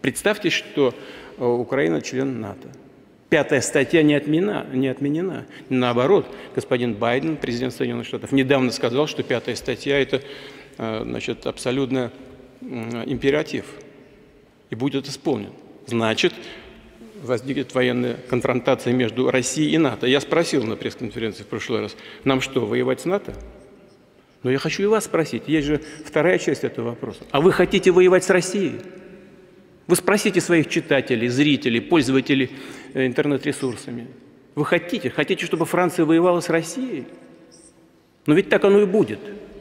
Представьте, что Украина член НАТО. 5-я статья не отменена. Наоборот, господин Байден, президент Соединенных Штатов, недавно сказал, что 5-я статья – это, значит, абсолютно императив и будет исполнен. Значит, возникнет военная конфронтация между Россией и НАТО. Я спросил на пресс-конференции в прошлый раз, нам что, воевать с НАТО? Но я хочу и вас спросить, есть же вторая часть этого вопроса. А вы хотите воевать с Россией? Вы спросите своих читателей, зрителей, пользователей интернет-ресурсами. Вы хотите, чтобы Франция воевала с Россией? Но ведь так оно и будет.